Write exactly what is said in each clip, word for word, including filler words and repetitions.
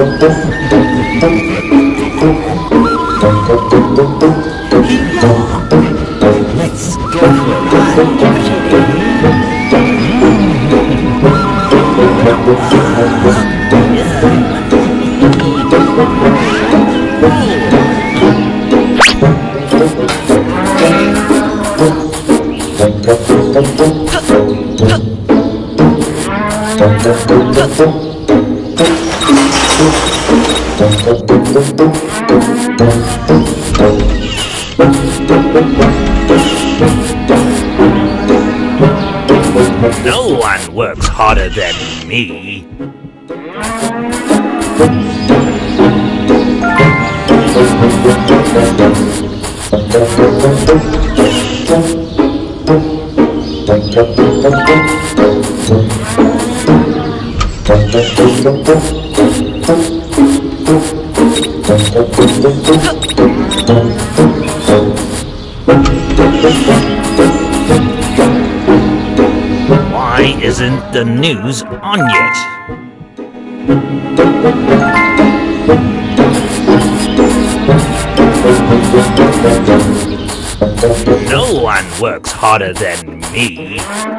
Let's go for a ride. No one works harder than me. Why isn't the news on yet? No one works harder than me.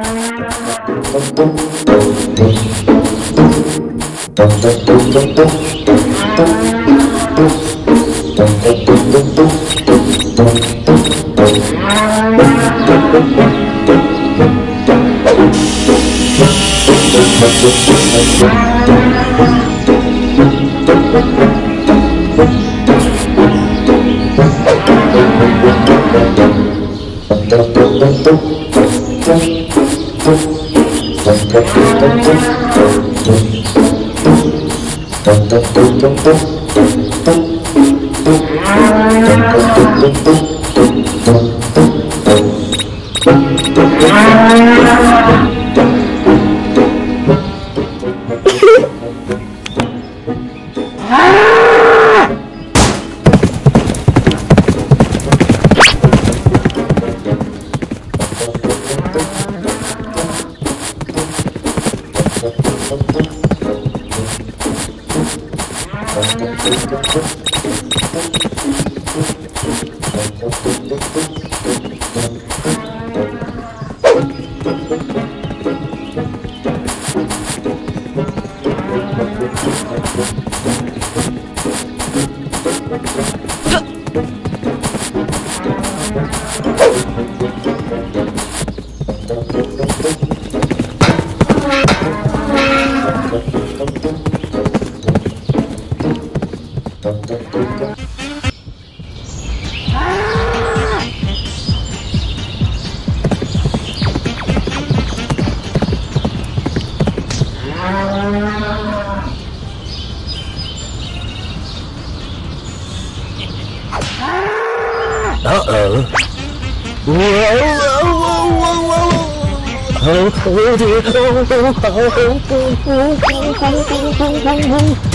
Uh-oh. Whoa, whoa, whoa, whoa, whoa. Oh, oh dear. Oh, oh, oh, oh, oh, oh, oh, oh, oh, oh.